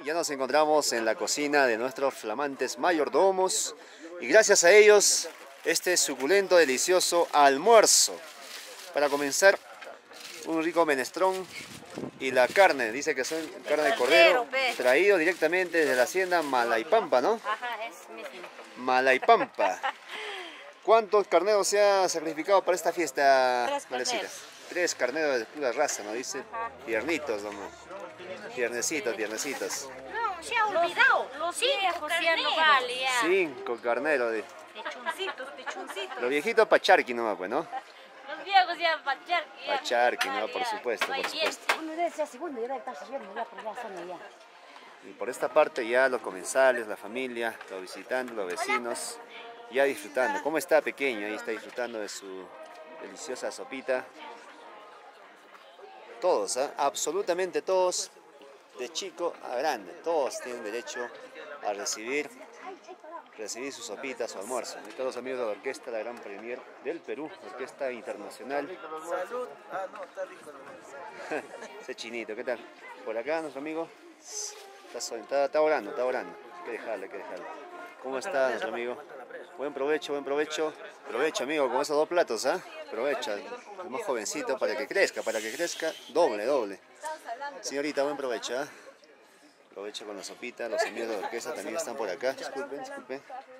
ya nos encontramos en la cocina de nuestros flamantes mayordomos y gracias a ellos este suculento, delicioso almuerzo. Para comenzar, un rico menestrón y la carne, dice que son carne de cordero, traído directamente desde la hacienda Malaipampa, ¿no? Ajá, es mismo. Malaipampa. ¿Cuántos carneros se ha sacrificado para esta fiesta, Tres Malecita? carneros. 3 carneros de pura raza, ¿no? Dice, Ajá. tiernitos, nomás. Tiernecitos, tiernecitos. No, se ha olvidado. Los viejos ya no vale ya. 5 carneros de... Pechoncitos, pechoncitos. Los viejitos pacharqui nomás, pues, ¿no? Los viejos ya pacharqui. Pacharqui, ¿no? Por supuesto, por supuesto. Y por esta parte ya los comensales, la familia, los visitantes, los vecinos, ya disfrutando. ¿Cómo está pequeño? Ahí está disfrutando de su deliciosa sopita. Todos, ¿eh? Absolutamente todos, de chico a grande, todos tienen derecho a recibir su sopita, su almuerzo. Y todos los amigos de la orquesta, la Gran Premier del Perú, Orquesta Internacional. Salud. Ah, no, está rico. Ese chinito, ¿qué tal? Por acá nuestro amigo está orando, está orando. Hay que dejarle, hay que dejarle. ¿Cómo está nuestro amigo? Buen provecho, buen provecho. Provecho, amigo, con esos 2 platos, ¿ah? Aprovecha, el más jovencito para que crezca doble, doble. Señorita, buen provecho, ¿ah? Provecho con la sopita, los amigos de la orquesta también están por acá. Disculpen, disculpen.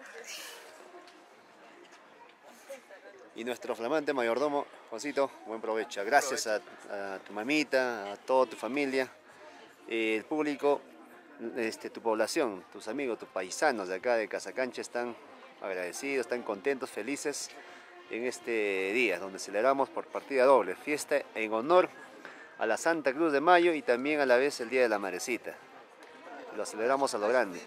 Y nuestro flamante mayordomo, Juancito, buen provecho. Gracias a tu mamita, a toda tu familia, el público, tu población, tus amigos, tus paisanos de acá de Casacancha están agradecidos, están contentos, felices en este día donde celebramos por partida doble, fiesta en honor a la Santa Cruz de Mayo y también a la vez el Día de la Madrecita. Lo celebramos a lo grande.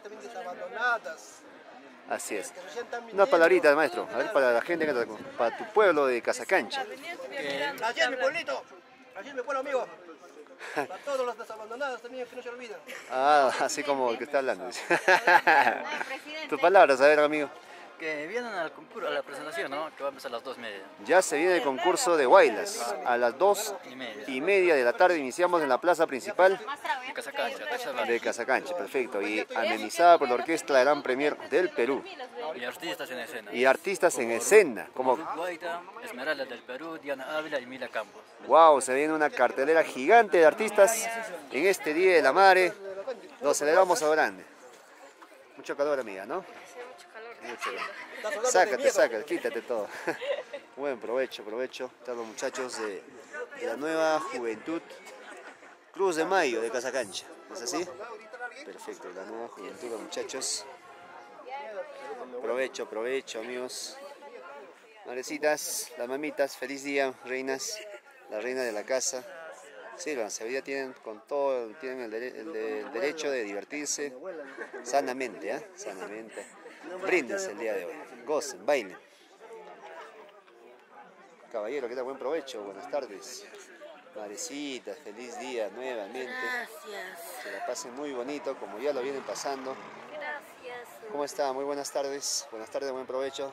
Así es. Unas palabritas, maestro, a ver, para la gente, para tu pueblo de Casacancha. Así es mi pueblito, así es mi pueblo, amigo. Para todos los desabandonados también, que no se olviden. Ah, así como el que está hablando. Tus palabras, a ver, amigo. Que vienen al concurso, a la presentación, ¿no? Que va a empezar a las 2:30. Ya se viene el concurso de Huaylas. A las 2:30 de la tarde iniciamos en la plaza principal De Casacancha, de Casacancha, perfecto. Y amenizada por la orquesta La Gran Premier del Perú. Y artistas en escena. Y artistas en escena, como... Ruth Guaita, Esmeralda del Perú, Diana Ávila y Mila Campos. Wow, se viene una cartelera gigante de artistas en este Día de la Madre. Lo celebramos a lo grande. Mucho calor, amiga, ¿no? Mucho calor. Sácate, quítate todo. Buen provecho, provecho. Están los muchachos de la nueva Juventud Cruz de Mayo de Casacancha. ¿Es así? Perfecto, la nueva Juventud, los muchachos. Provecho, provecho, amigos. Madrecitas, las mamitas, feliz día, reinas, la reina de la casa. Sírvanse, hoy día tienen con todo, tienen el derecho de divertirse sanamente, ¿eh? Sanamente. Bríndense el día de hoy, gocen, bailen. Caballero, ¿qué tal? Buen provecho, buenas tardes. Madrecitas, feliz día nuevamente. Gracias. Que la pasen muy bonito, como ya lo vienen pasando. Gracias. ¿Cómo está? Muy buenas tardes. Buenas tardes, buen provecho.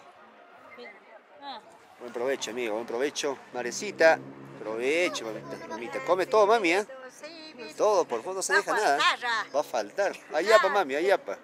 Buen provecho, amigo, buen provecho. Madrecita, provecho, mamita. Come todo, mami, ¿eh? Todo, por favor, no se deja nada. Va a faltar. Ayapa, mami, ayapa.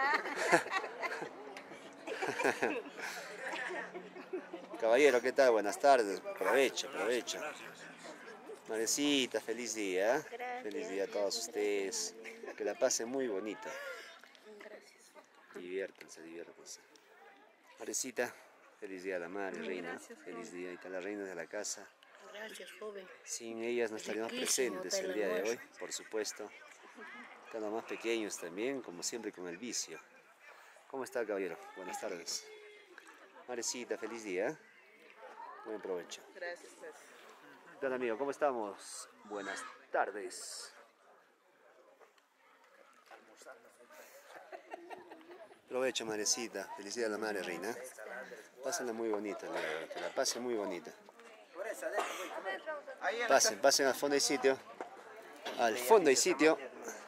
Caballero, ¿qué tal? Buenas tardes. Provecho, provecho. Madrecita, feliz día. Feliz día a todos ustedes. Que la pasen muy bonito. Diviértanse, diviértanse. Madrecita, feliz día a la madre, reina. Feliz día y a las reinas de la casa. Gracias, joven. Sin ellas no estaríamos presentes el día de hoy, por supuesto. Están los más pequeños también, como siempre con el vicio. ¿Cómo está, caballero? Buenas tardes. Marecita, feliz día. Buen provecho. Gracias, gracias. ¿Qué tal, amigo? ¿Cómo estamos? Buenas tardes. Provecho, madrecita. Felicidad a la madre reina. Pásenla muy bonita, que la pasen muy bonita. Pasen, pasen al fondo del sitio. Al fondo del sitio.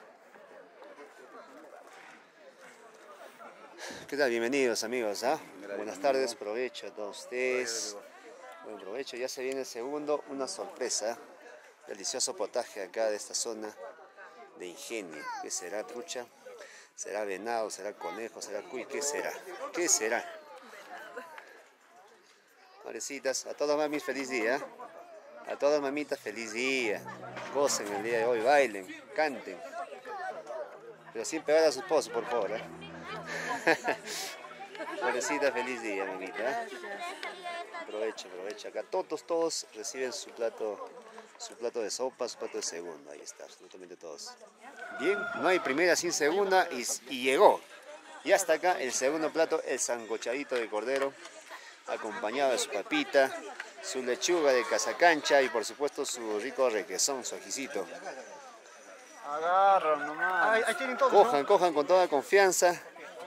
¿Qué tal? Bienvenidos, amigos. ¿Ah? Buenas tardes, provecho a todos ustedes. Buen provecho. Ya se viene el segundo, una sorpresa. Delicioso potaje acá de esta zona de ingenio. ¿Qué será, trucha? ¿Será venado? ¿Será conejo? ¿Será cuy? ¿Qué será? ¿Qué será? Madrecitas, a todas mamis feliz día. A todas mamitas feliz día. Gocen el día de hoy, bailen, canten. Pero sin pegar a su esposo, por favor. Madrecita, feliz día, mamita. Aprovecha, aprovecha. Acá todos reciben su plato de sopa, su plato de segunda. Ahí está, absolutamente todos. Bien, no hay primera sin segunda y llegó. Y hasta acá el segundo plato, el sancochadito de cordero, acompañado de su papita, su lechuga de casacancha y por supuesto su rico requesón, su ajicito. Agarran nomás. Ahí tienen todos, Cojan, ¿no? cojan con toda confianza.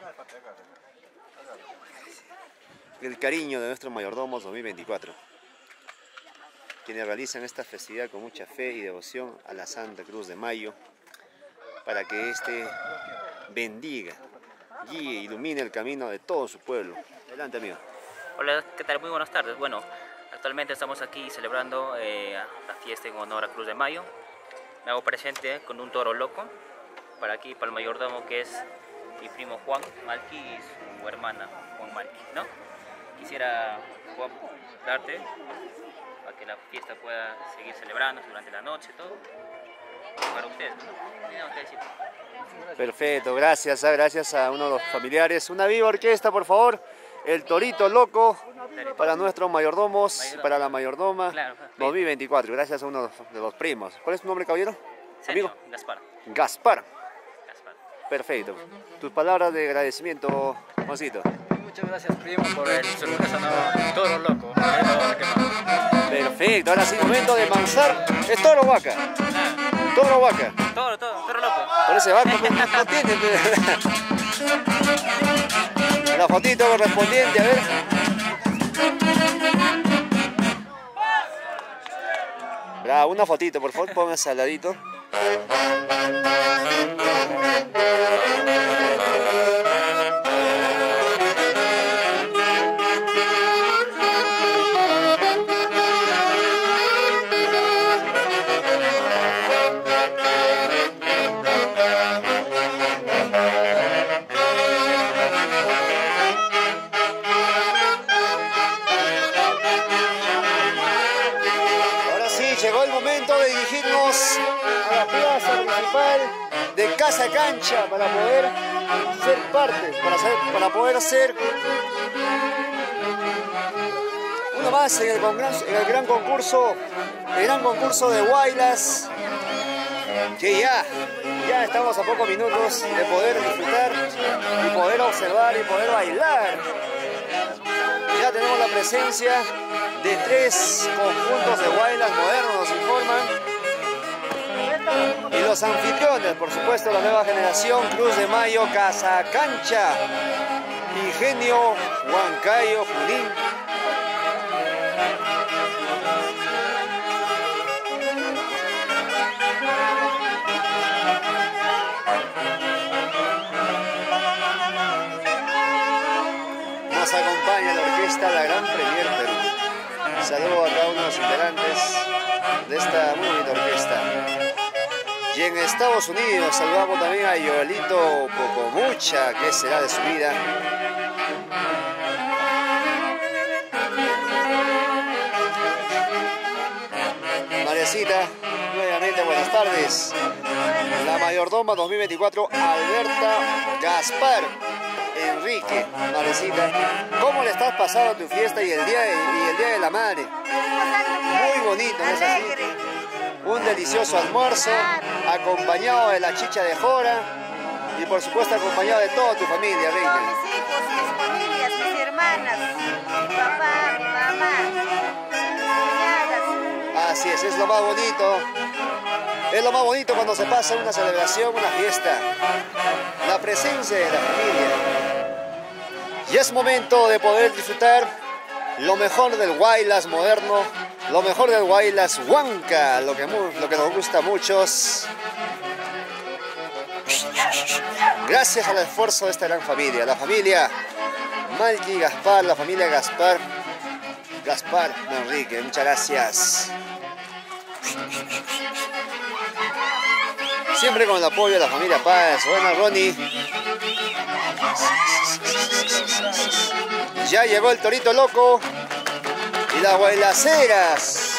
El cariño de nuestros mayordomos 2024, quienes realizan esta festividad con mucha fe y devoción a la Santa Cruz de Mayo, para que éste bendiga, guíe, ilumine el camino de todo su pueblo. Adelante, amigo. Hola, ¿qué tal? Muy buenas tardes. Bueno, actualmente estamos aquí celebrando la fiesta en honor a Cruz de Mayo. Me hago presente con un toro loco para aquí, para el mayordomo, que es mi primo Juan Malqui y su hermana Juan Malqui, ¿no? Quisiera, Juan, darte para que la fiesta pueda seguir celebrándose durante la noche, todo. Para ustedes, ¿no? ¿Tienen algo que decir? Perfecto, gracias a uno de los familiares. Una viva orquesta, por favor. El torito loco para nuestros mayordomos, para la mayordoma Claro, 2024. Gracias a uno de los primos. ¿Cuál es tu nombre, caballero? Sergio, Gaspar. Gaspar. Gaspar. Perfecto. Tus palabras de agradecimiento, Juancito. Muchas gracias, primo, por el sorpresa nuevo toro loco. Ahí lo vamos a quemar. Perfecto, ahora sí, momento de manzar. Es toro vaca. Toro vaca. Toro loco. Parece vaca, no tiene. La fotito correspondiente, a ver. Bravo, una fotito, por favor, póngase al ladito. Llegó el momento de dirigirnos a la plaza municipal de Casa Cancha para poder ser parte, para poder ser uno más en el gran concurso de Huaylas, que ya estamos a pocos minutos de poder disfrutar y poder observar y poder bailar. Ya tenemos la presencia de 3 conjuntos de Huaylas modernos, nos informan. Y los anfitriones, por supuesto, la nueva generación, Cruz de Mayo, Casa Cancha, Ingenio, Huancayo, Junín. Nos acompaña la orquesta La Gran Premier Perú. Saludo a cada uno de los integrantes de esta muy bonita orquesta. Y en Estados Unidos saludamos también a Yoelito Pocomucha, que será de su vida. Mariacita, nuevamente buenas tardes. La mayordoma 2024, Alberta Gaspar Enrique. Mariacita, ¿cómo le estás pasando a tu fiesta y el día de la madre? Muy bonito, ¿no es así? Un delicioso almuerzo, acompañado de la chicha de jora y por supuesto acompañado de toda tu familia, Reina. Todos mis hijos, mis familias, mis hermanas, mi papá, mi mamá, mis cuñadas. Así es lo más bonito. Es lo más bonito cuando se pasa una celebración, una fiesta. La presencia de la familia. Y es momento de poder disfrutar lo mejor del Huaylas moderno, lo mejor del Huaylas Huanca, lo que nos gusta a muchos. Gracias al esfuerzo de esta gran familia, la familia Malqui Gaspar, la familia Gaspar Enrique, muchas gracias. Siempre con el apoyo de la familia Paz. Bueno, Ronnie. Ya llegó el torito loco y las bailaceras.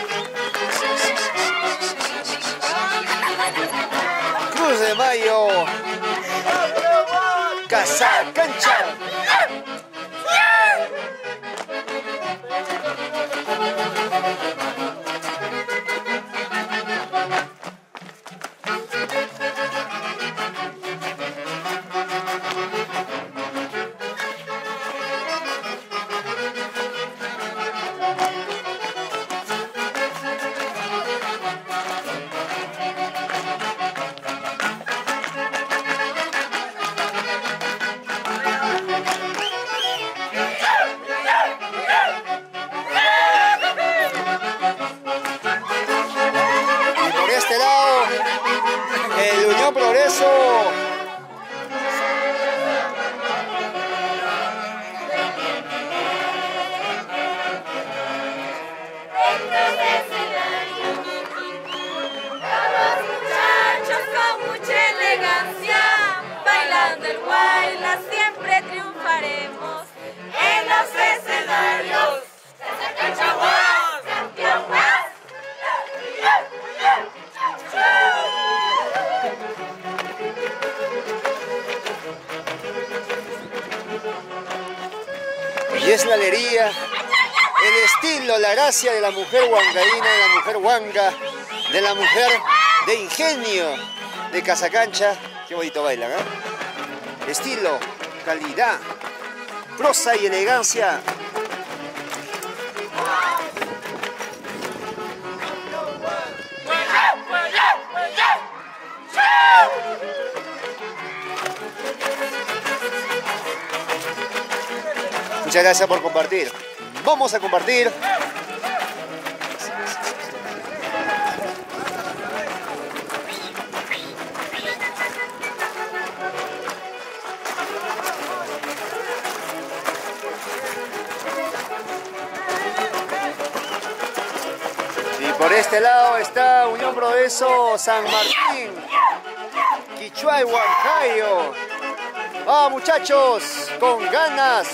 Cruz de Mayo. Casacancha. El Unión Progreso. Los muchachos con mucha elegancia, bailando el guayla siempre triunfaremos en los escenarios. Y es la alegría, el estilo, la gracia de la mujer huancaína, de la mujer huanga, de la mujer de ingenio de Casacancha. Qué bonito bailan, ¿eh? Estilo, calidad, prosa y elegancia. Muchas gracias por compartir. Vamos a compartir. Y por este lado está Unión Progreso San Martín, Quichua y Huancayo. ¡Ah, muchachos! ¡Con ganas!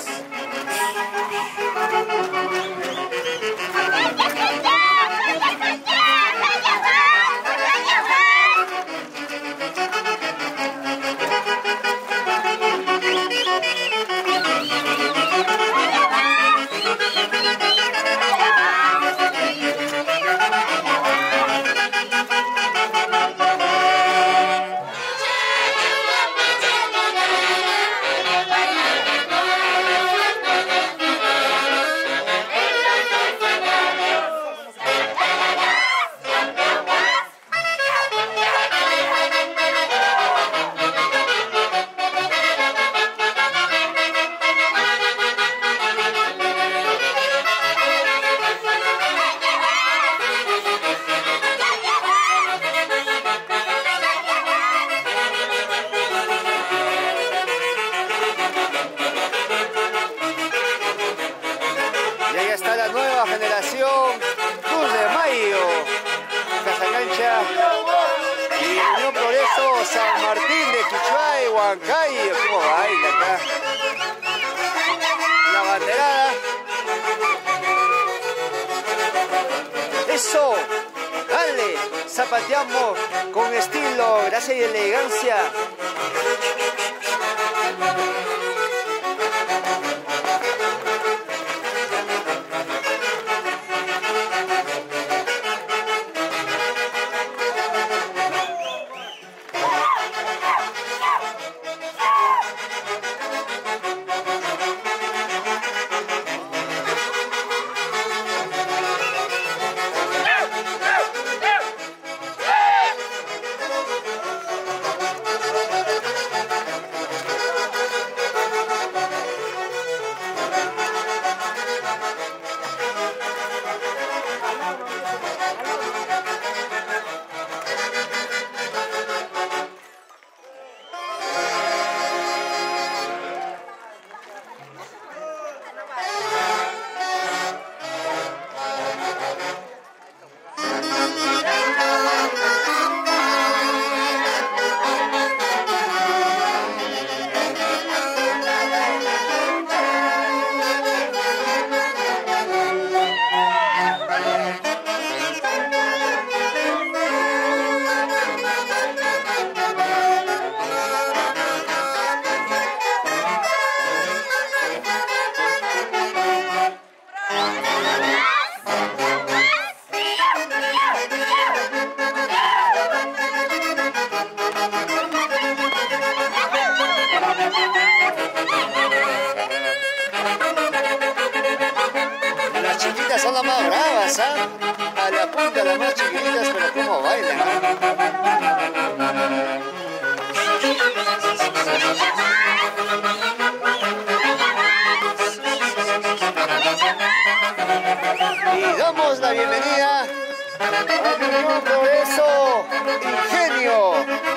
Y ahí está la nueva generación, Cruz de Mayo, Casacancha y Unión Progreso San Martín de Quichua y Huancayo. ¿Cómo baila acá? La banderada. Eso, dale, zapateamos con estilo, gracia y elegancia. chiquilitas, ¿ah? A la punta las más chiquilitas, pero cómo bailan, ¿ah? Y damos la bienvenida a Unión Progreso Ingenio.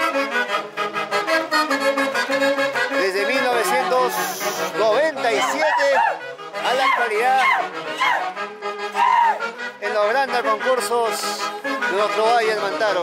Desde 1997 a la actualidad, en los grandes concursos de nuestro Valle del Mantaro.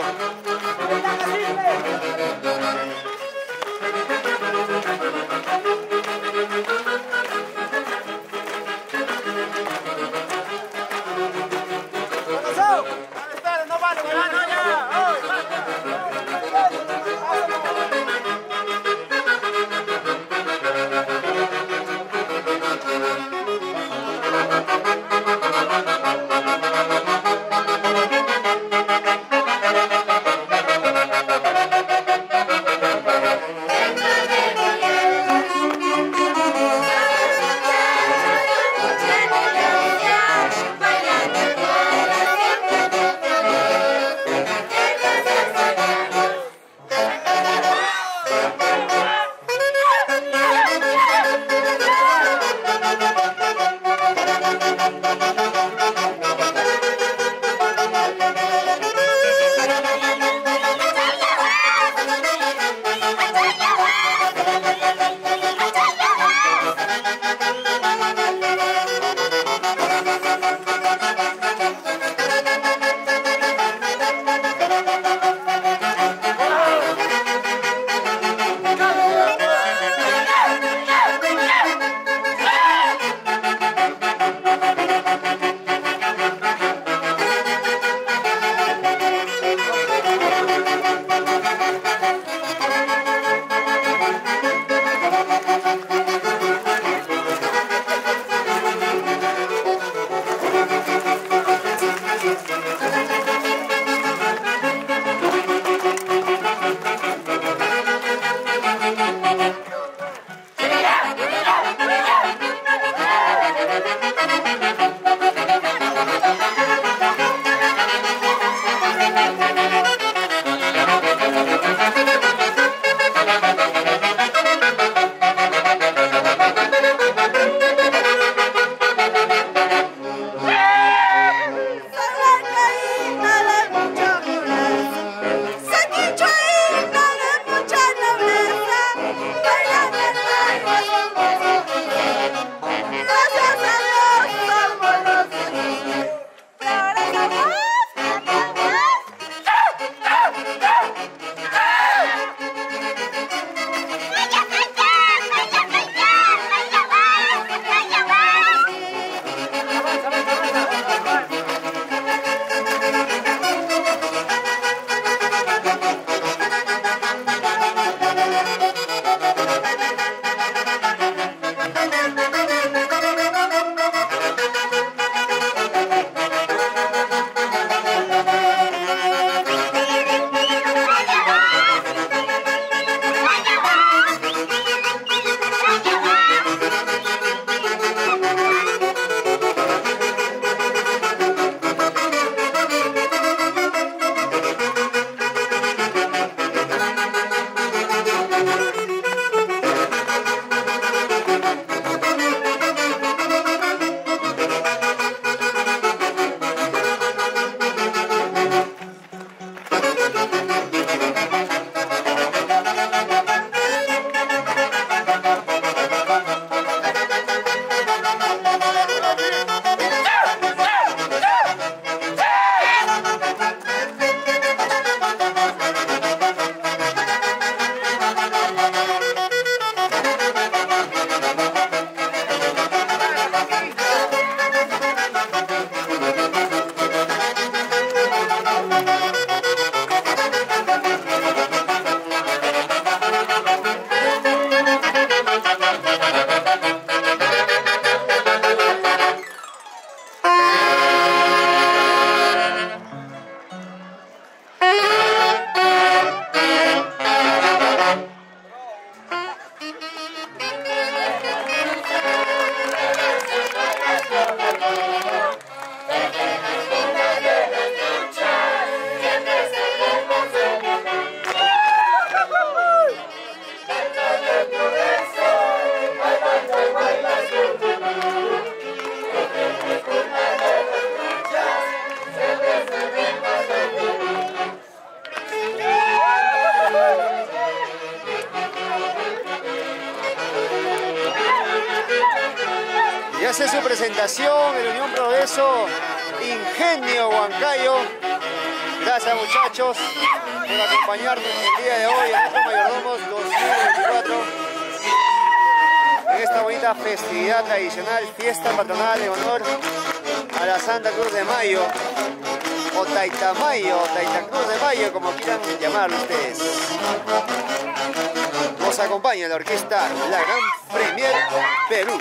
Y hace su presentación en Unión Progreso, Ingenio Huancayo. Gracias muchachos por acompañarnos el día de hoy en nuestro Mayordomos 2024. En esta bonita festividad tradicional, fiesta patronal en honor a la Santa Cruz de Mayo, o Taitamayo, o Taitacruz de Mayo, como quieran llamarlo ustedes. Nos acompaña la orquesta La Gran Premier Perú.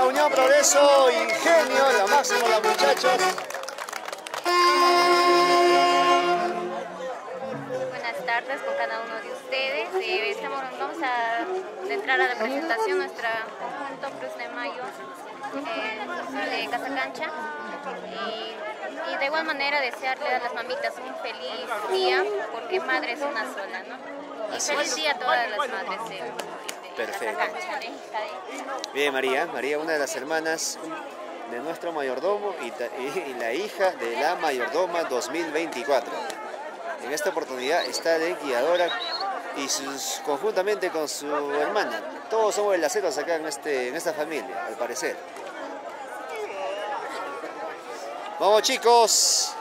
unión, progreso, ingenio, lo máximo los muchachos. Buenas tardes con cada uno de ustedes. Vamos a entrar a la presentación nuestro conjunto Cruz de Mayo de Casacancha. Y de igual manera desearle a las mamitas un feliz día, porque madre es una sola, ¿no? Y feliz día a todas las madres de Perfecto. Casacancha, ¿eh? Bien, María, una de las hermanas de nuestro mayordomo y la hija de la mayordoma 2024. En esta oportunidad está de guiadora y conjuntamente con su hermana. Todos somos laceros acá en esta familia, al parecer. ¡Vamos, chicos!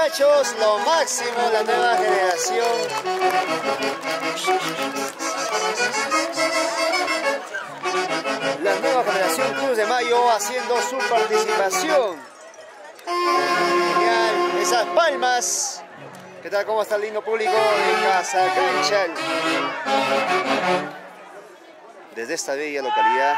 muchachos, lo máximo, la nueva generación. La nueva generación Cruz de Mayo haciendo su participación. Genial, esas palmas. ¿Qué tal? ¿Cómo está el lindo público de Casacancha? Desde esta bella localidad.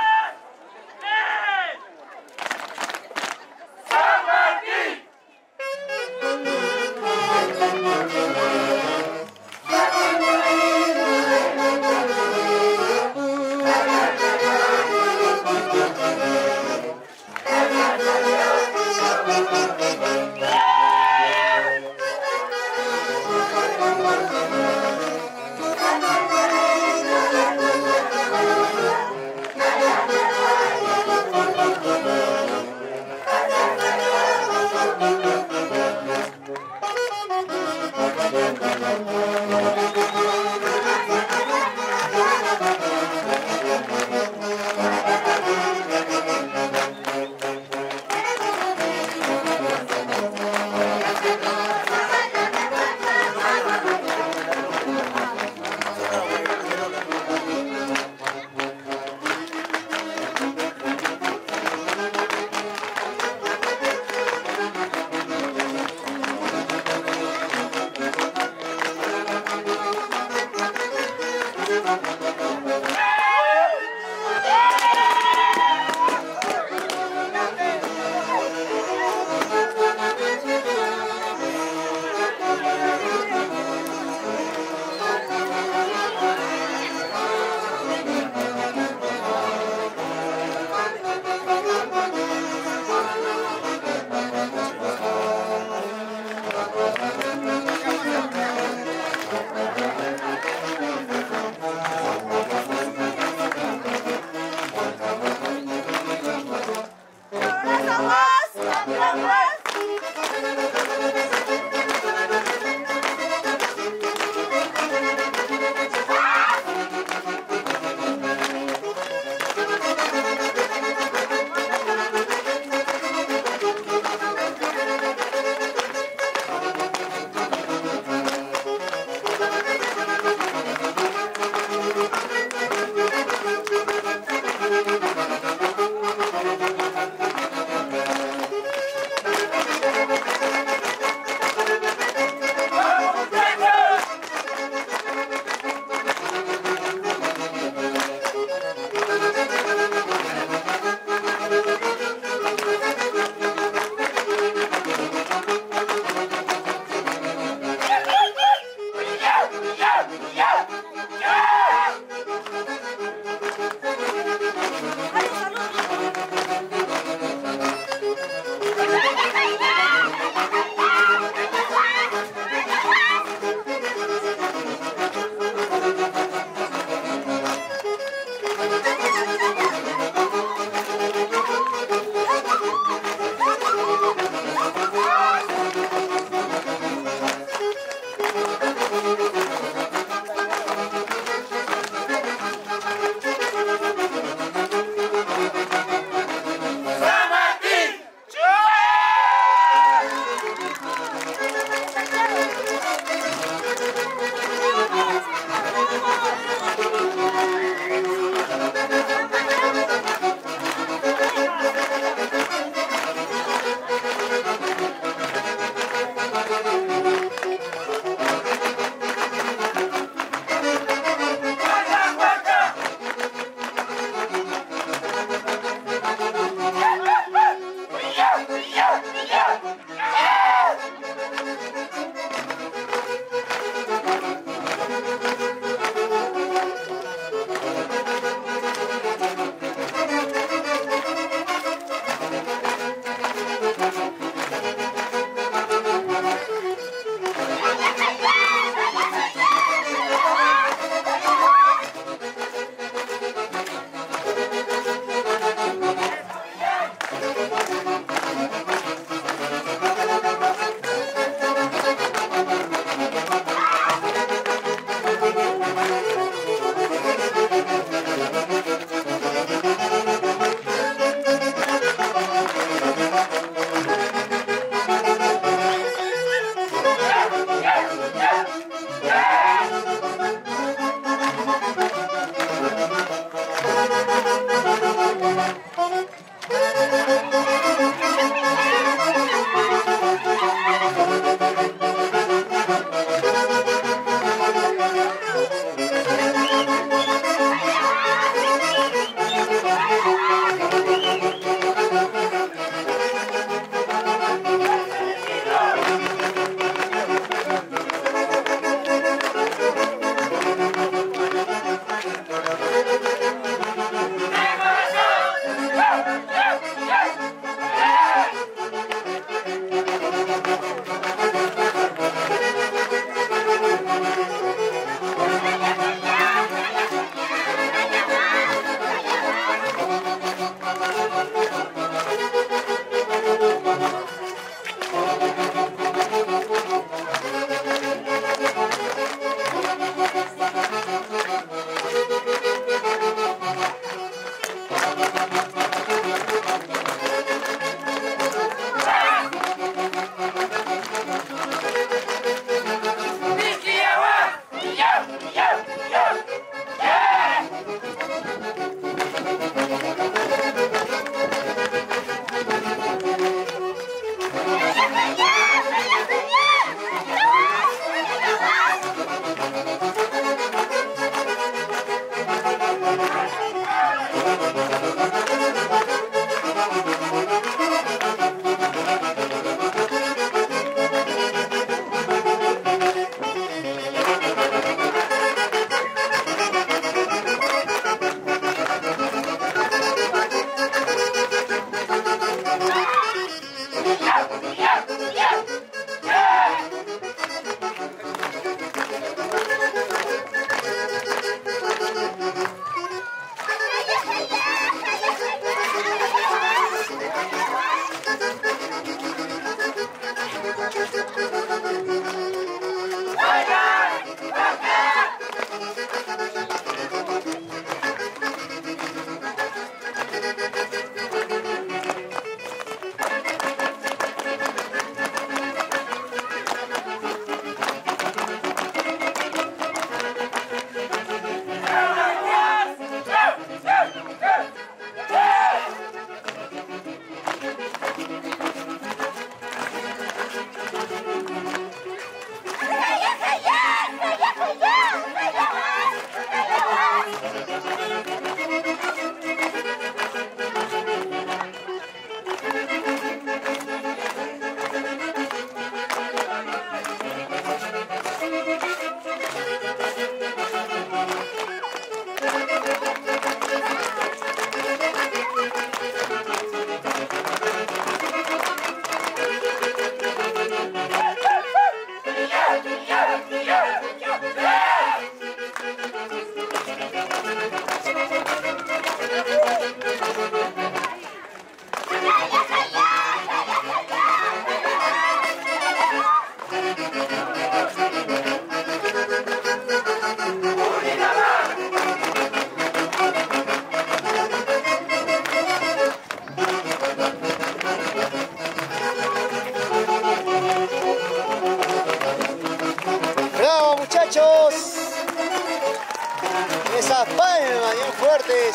Esas palmas bien fuertes.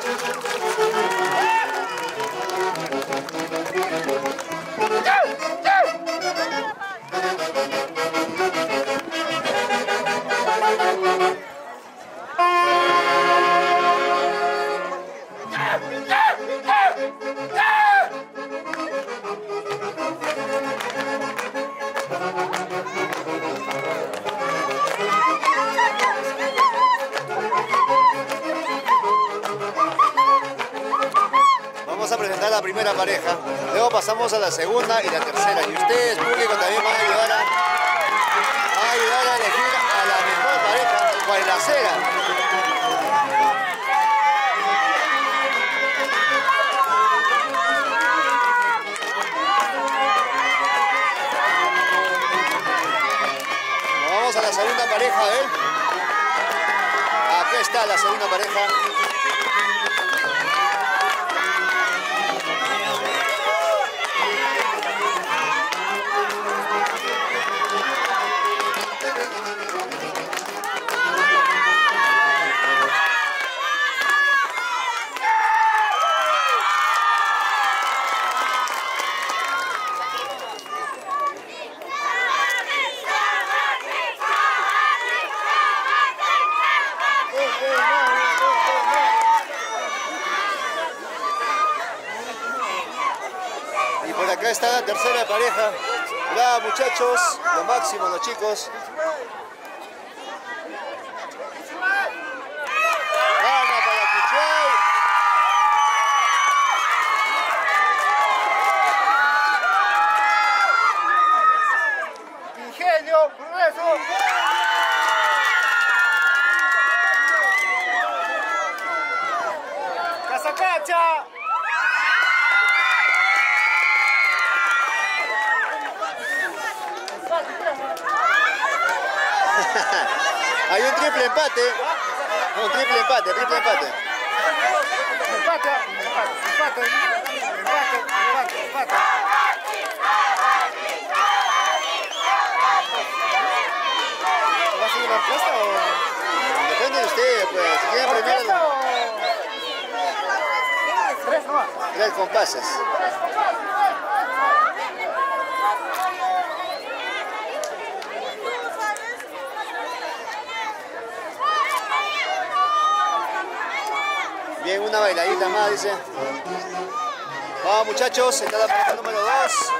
Vamos a presentar la primera pareja, luego pasamos a la segunda y la tercera, y ustedes, público, también van a ayudar a elegir a la mejor pareja, cual la cera. Vamos a la segunda pareja, ¿eh? Aquí está la segunda pareja. acá está la tercera pareja. Bravo, muchachos, lo máximo los chicos. Gana para Quechuay. Ingenio, progreso. Casacacha. Hay un triple empate. Un triple empate, triple empate. Empate, empate, empate, empate. ¿Va a seguir la apuesta o...? Depende de ustedes, pues. Si quieren premiar... Tres compases. Bien, una bailadita más, dice. Vamos, muchachos, está la pareja número 2.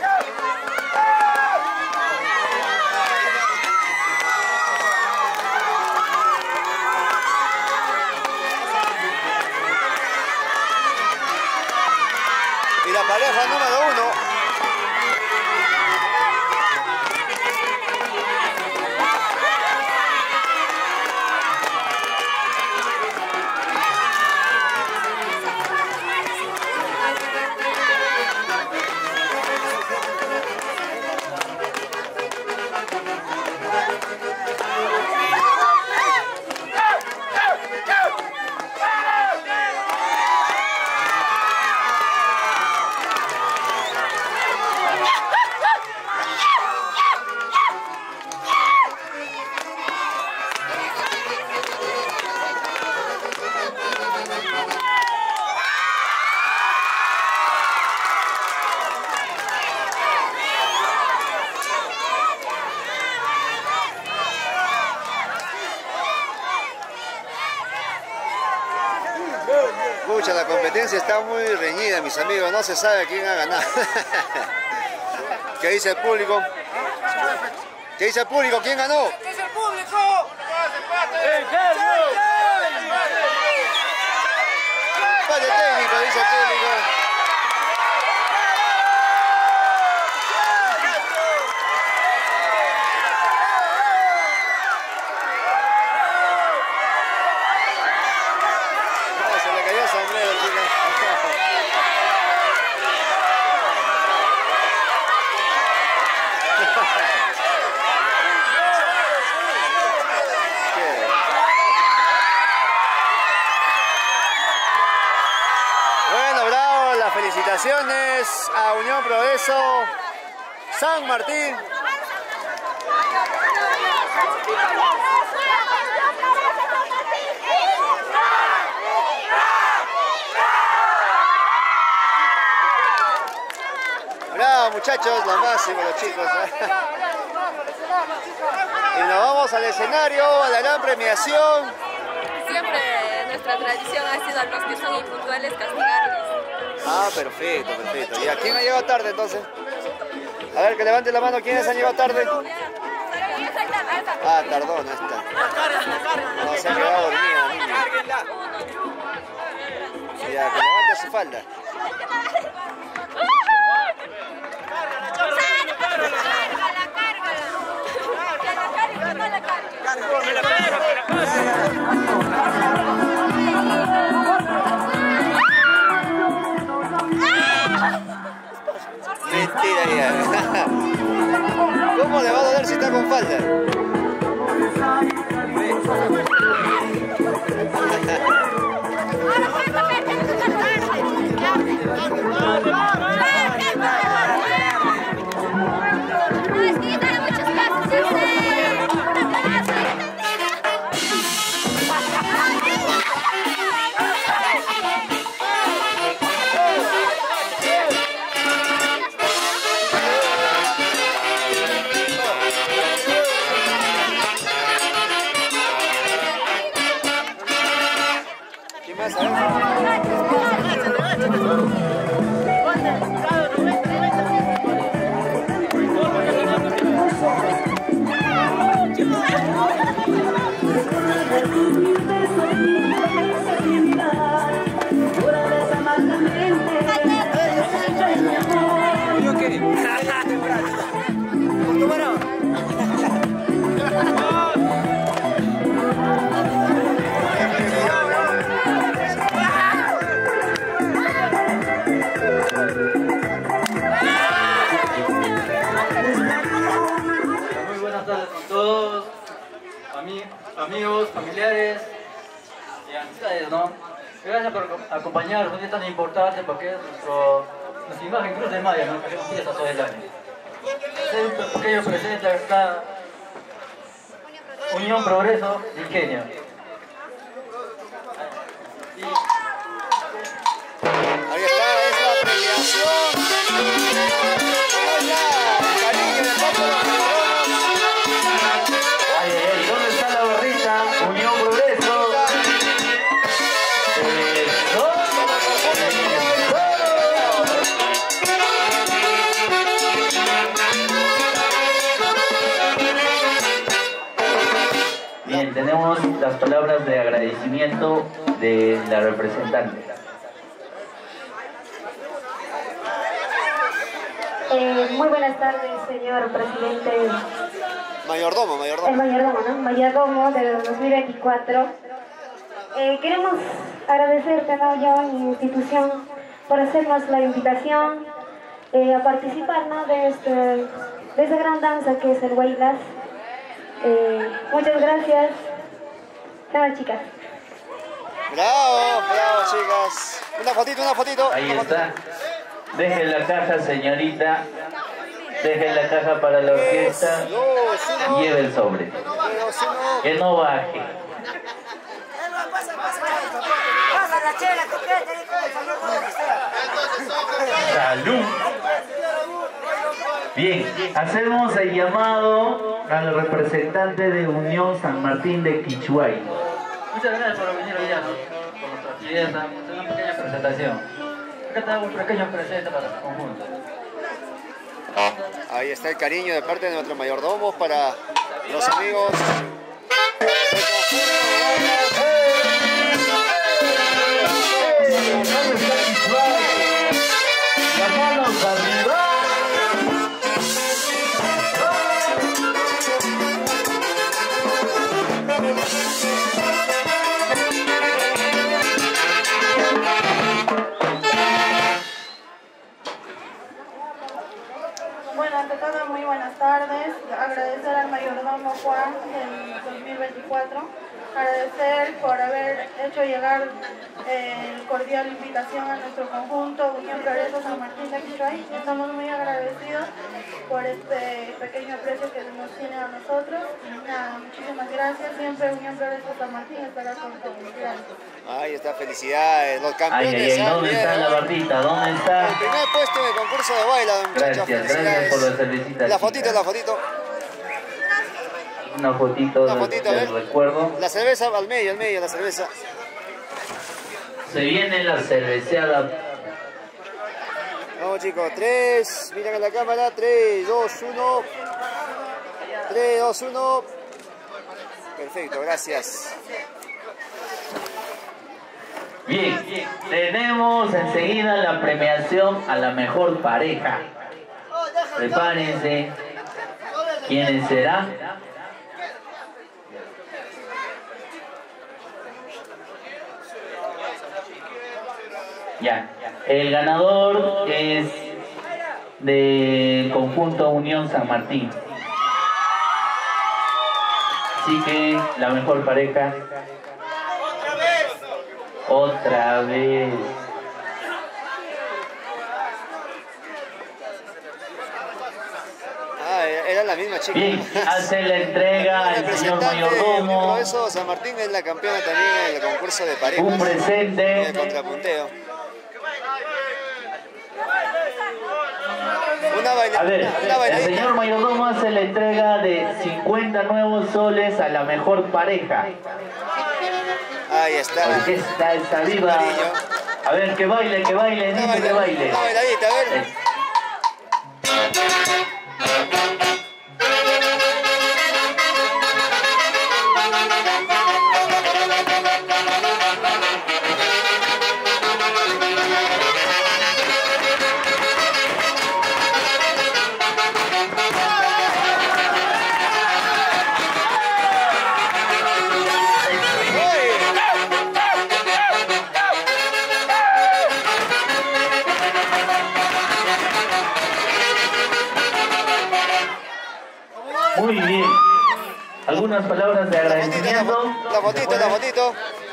Y la pareja número 1. Pucha, la competencia está muy reñida, mis amigos, no se sabe quién ha ganado. ¿Qué dice el público? ¿Qué dice el público? ¿Quién ganó? ¿Qué es el público? Empate técnico, dice el público. No, se le cayó el sombrero, chicos. Bueno, bravo, las felicitaciones a Unión Progreso San Martín. Bravo, muchachos, lo máximo los chicos. Y nos vamos al escenario, a la gran premiación. Siempre nuestra tradición ha sido a los que son impuntuales castigarlos. Ah, perfecto, perfecto. ¿Y a quién ha llegado tarde entonces? A ver, que levante la mano, ¿quiénes han llegado tarde? Ah, Tardona, está. No, se ha quedado dormida, niña. Ya, que levante su falda. Mentira ya. ¿Cómo le va a doler si está con falda? todos, amigos, familiares y amistades, ¿no? Gracias por acompañarnos un día tan importante porque es nuestra imagen Cruz de Mayo, ¿no? Que se empieza todo el año. Es un pequeño presente acá, Unión Progreso Iqueño. Ahí está, es la premiación. Hola, cariño de parte de los mayordomos. Ay, ay, ay, ¿dónde está la barrita? Unión Progreso. Bien, tenemos las palabras de agradecimiento de la representante. Muy buenas tardes, señor presidente. Mayordomo, mayordomo. El mayordomo, ¿no? Mayordomo del 2024. Queremos agradecerte, ¿no? Yo en mi institución por hacernos la invitación a participar, ¿no? de esta gran danza que es el Huaylas. Muchas gracias. Chao, chicas. Bravo, bravo, chicas. Una fotito. Ahí está. Deje la caja, señorita. Deje la caja para la orquesta. Y lleve el sobre. Que no baje. Salud. Bien, hacemos el llamado al representante de Unión San Martín de Quichuay. Muchas gracias por venir hoy día, ¿no? Por nuestra fiesta, por una pequeña presentación. Acá tenemos un pequeño presente para el conjunto. Ahí está el cariño de parte de nuestro mayordomo para los amigos. Las manos arriba. Bueno, ante todo, muy buenas tardes. Agradecer al mayordomo Juan del 2024. Agradecer por haber hecho llegar cordial invitación a nuestro conjunto Unión Progreso San Martín de Quichuay. Estamos muy agradecidos por este pequeño aprecio que nos tiene a nosotros. Nada, muchísimas gracias. Siempre Unión Progreso San Martín estará con todos. Gracias. Ahí está, felicidades, los campeones. Ay, ay, ay, ¿dónde está la bardita? ¿Dónde está? El primer puesto en el concurso de baila, muchachos. Gracias por la cervecita. La fotito. Una fotito del recuerdo. La cerveza al medio, la cerveza. Se viene la cerveceada. Vamos, chicos, 3, miren a la cámara, 3, 2, 1. 3, 2, 1. Perfecto, gracias. Bien, tenemos enseguida la premiación a la mejor pareja. Prepárense. ¿Quién será? Ya, el ganador es del conjunto Unión San Martín. Así que la mejor pareja. Otra vez. Era la misma chica. Bien, hace la entrega al señor mayordomo. Por eso San Martín es la campeona también en el concurso de parejas. Un presente. En el contrapunteo. A ver, el señor mayordomo hace la entrega de 50 nuevos soles a la mejor pareja. Ahí está. Orquesta está viva. A ver, que baile, dice que baile. Una bailadita, a ver. Algunas palabras de agradecimiento. La fotito, la fotito.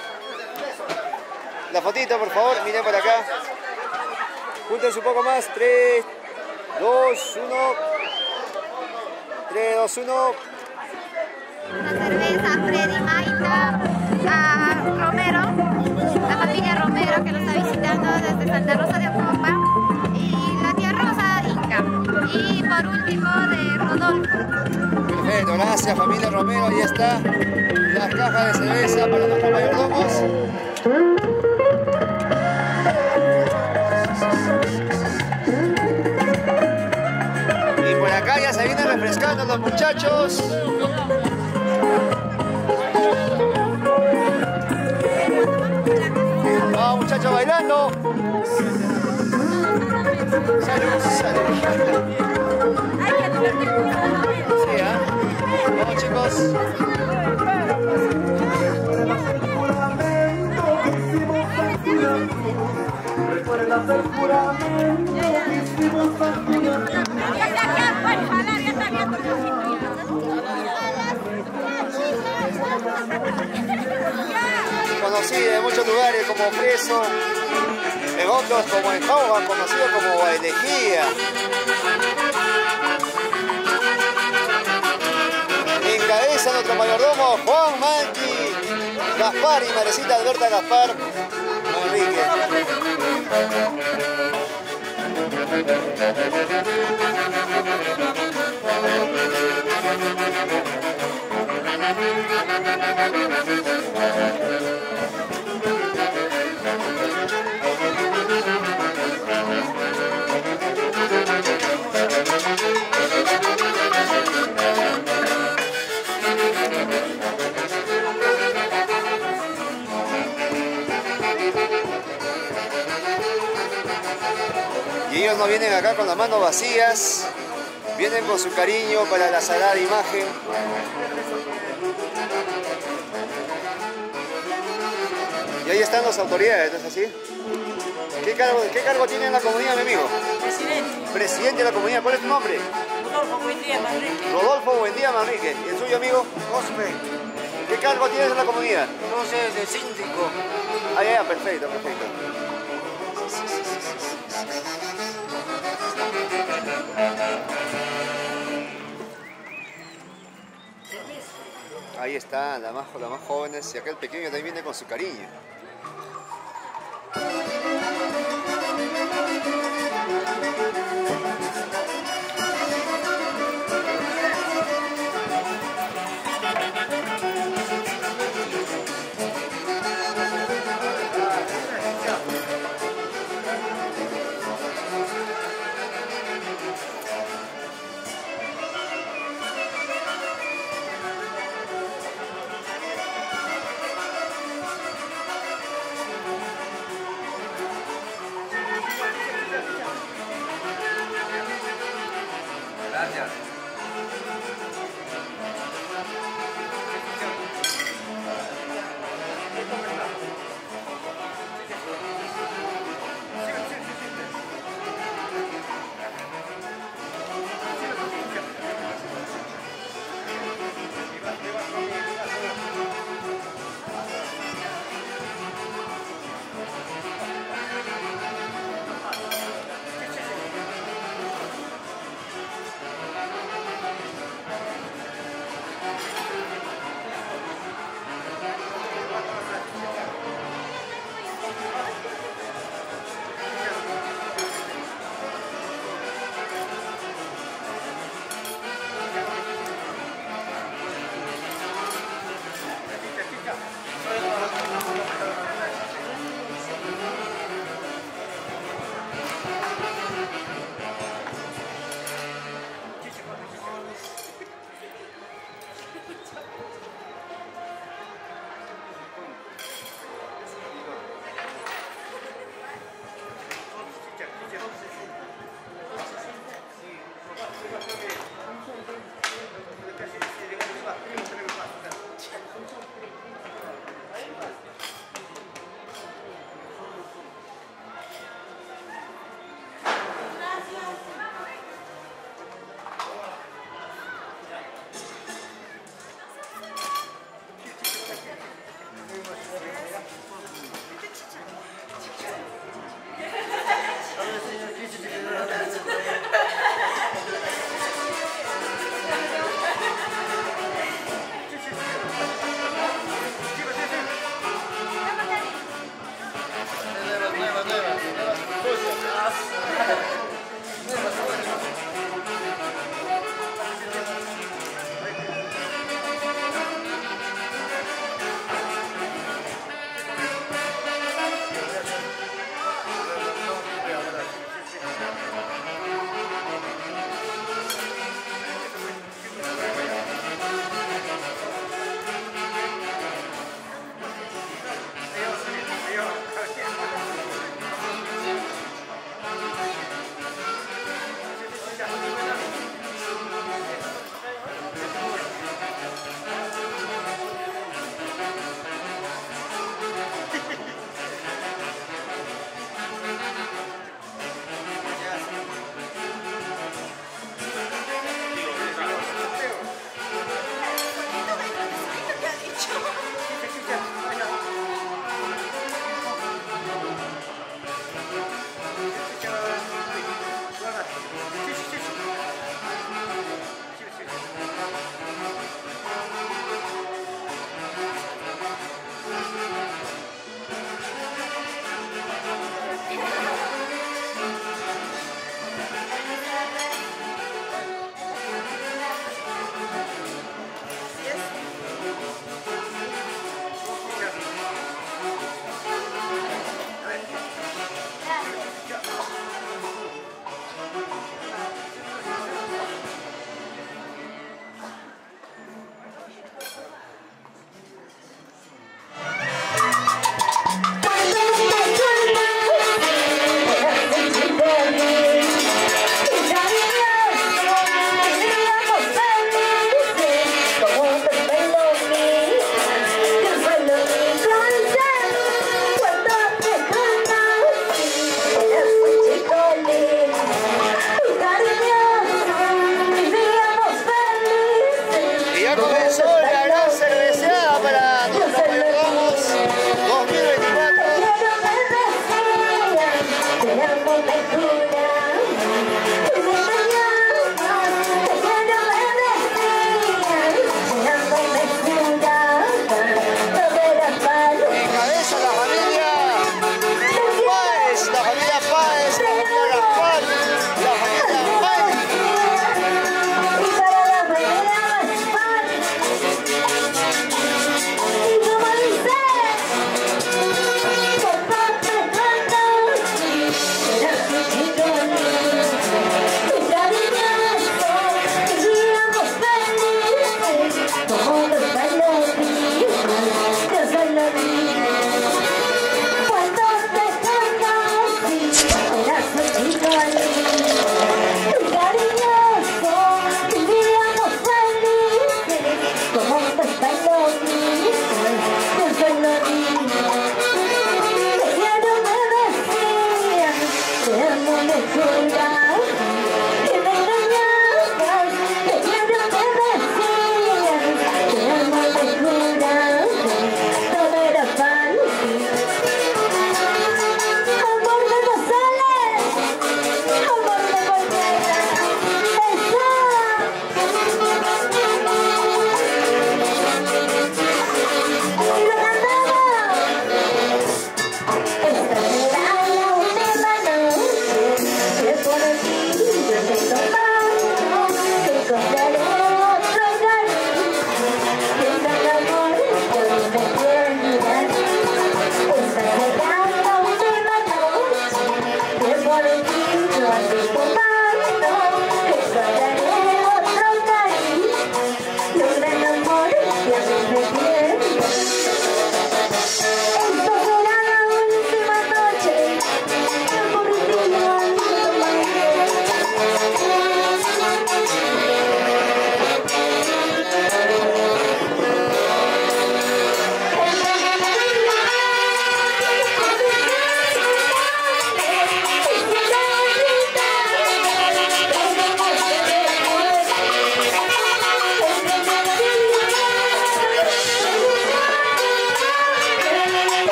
La fotito, por favor, miren para acá. Júntense un poco más. 3, 2, 1. 3, 2, 1. Una cerveza a Freddy Maita, a Romero, la familia Romero que lo está visitando desde Santa Rosa de Ocupa, y la tía Rosa Inca. Y por último de Rodolfo. Perfecto, gracias familia Romero. Ahí está las cajas de cerveza para nuestros mayordomos. Y por acá ya se vienen refrescando los muchachos. Vamos muchachos bailando. Salud, salud. Sí, ¿eh? Vamos chicos. Conocí en muchos lugares como Preso, en otros como en Jauja, conocido como Bailejía. Encabeza nuestro mayordomo Juan Manqui, Gaspar y Marecita Alberta Gaspar Manrique. Y ellos no vienen acá con las manos vacías, vienen con su cariño para la sagrada imagen. Y ahí están las autoridades, ¿no es así? ¿Qué cargo tiene en la comunidad, mi amigo? Presidente. Presidente de la comunidad, ¿cuál es tu nombre? Rodolfo Buendía Manrique. Rodolfo Buendía Manrique. ¿Y el suyo, amigo? Cosme. ¿Qué cargo tienes en la comunidad? Entonces, de síndico. Ah, ya, perfecto, perfecto. Ahí está, las más jóvenes, y acá el pequeño también viene con su cariño. comenzó la gran cerveceada para nuestros mayordomos 2024. Encabeza la familia Páez, la familia Páez, la familia Gaspar, la familia Páez.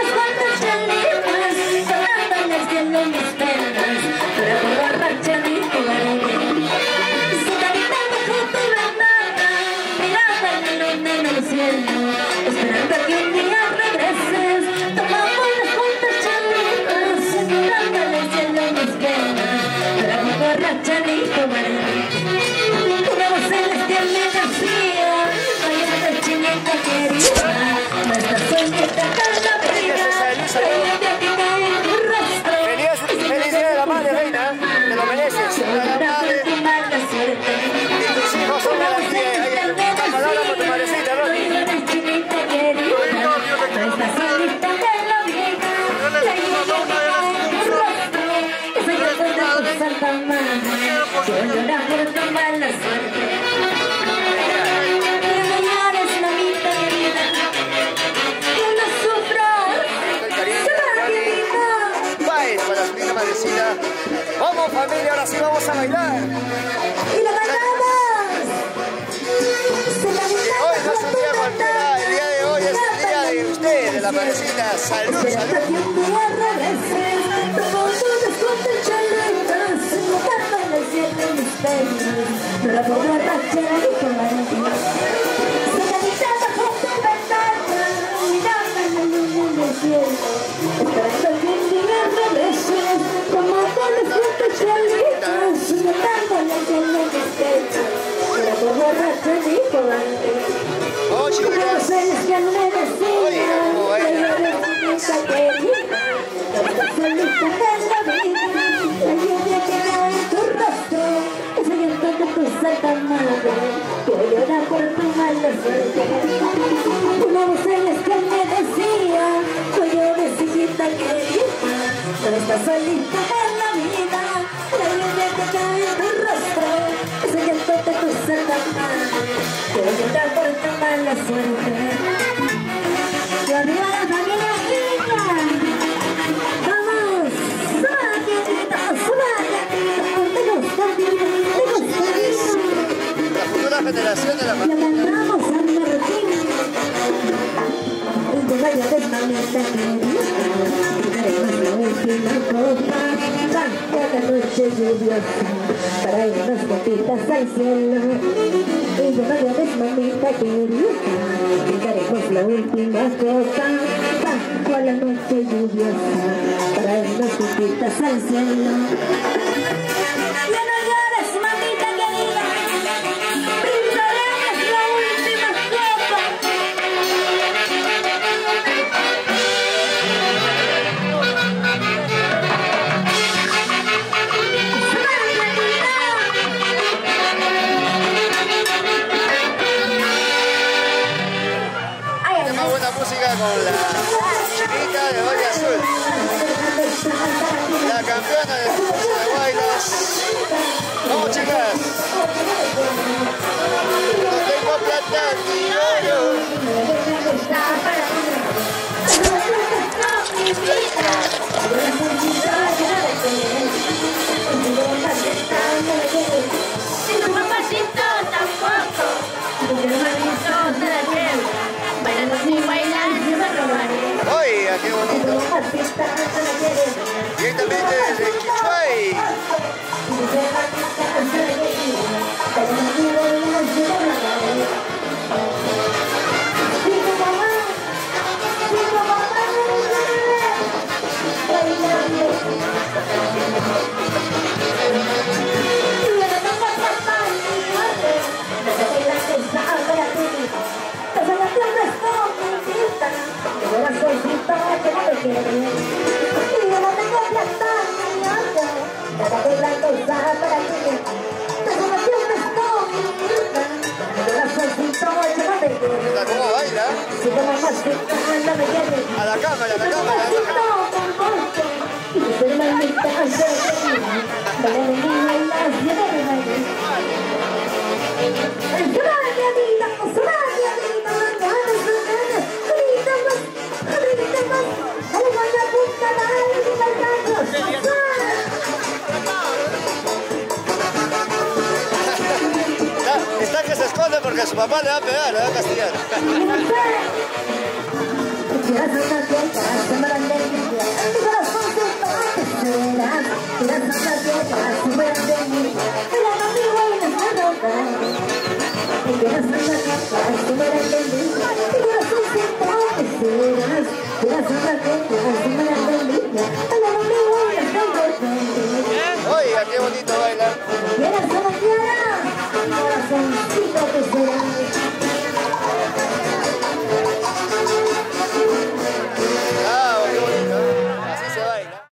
Pero por la marcha dijo María. Una voz celestial me decía, vaya chinita querida, no estás solita con la vida, hay un día que cae en tu rostro. Feliz día de la madre, reina, te lo mereces. Tu mala suerte. Y tus hijos son garantías. Una palabra por tu madrecita, Ronnie. Una chinita querida, no estás solita con la vida, hay un día que cae en tu rostro. Soy yo por tu santa madre, quiero llorar por tu mala suerte. No llores, mamita querida, que no sufras, Baile para su linda madrecita. Vamos familia, ahora sí vamos a bailar. y la bailamos. Hoy no es un día cualquiera, el día de hoy es el día de usted, de la madrecita. Salud, Espera salud. que un día regreses, como tú descuentes chaletas, mojando en el cielo mis penas, no la puedo arrachar ni con la luna. Sentadita bajo tu ventana, mirando en la luna en el cielo, esperando que un día regreses, como tú descuentes chaletas, mojando en el cielo mis penas, no la puedo arrachar ni con la luna. Oh, chicas. Quiero llorar por tu mala suerte. Una voz celestial me decía, soy yo decidida querida, no estás solita en la vida, la lluvia que cae en tu rostro, ese llanto de tu santa madre. Quiero llorar por tu mala suerte. Y arriba la familia Inca. Vamos, te gusta, La futura generación de la la mandamos a Martín. Y te vayas mamita querida, daremos la última copa, bajo la noche lluviosa, para irnos juntitas al cielo. Y te vayas mamita querida, daremos la última copa, bajo la noche lluviosa, para irnos juntitas al cielo. Ya no llores, mamita querida, brindaremos la última copa. Más buena música con la chiquita de Valle Azul, la campeona de concurso de bailas. Vamos chicas. No tengo plata ni oro. Y tu papacito tampoco, tu hermanito te la quiero, bailando sin bailar yo me robaré. Oiga, qué bonito. Directamente desde Quichuay. ¿Cómo baila? A la cámara, a la cámara. Está que se esconde porque su papá le va a pegar, le va a castigar.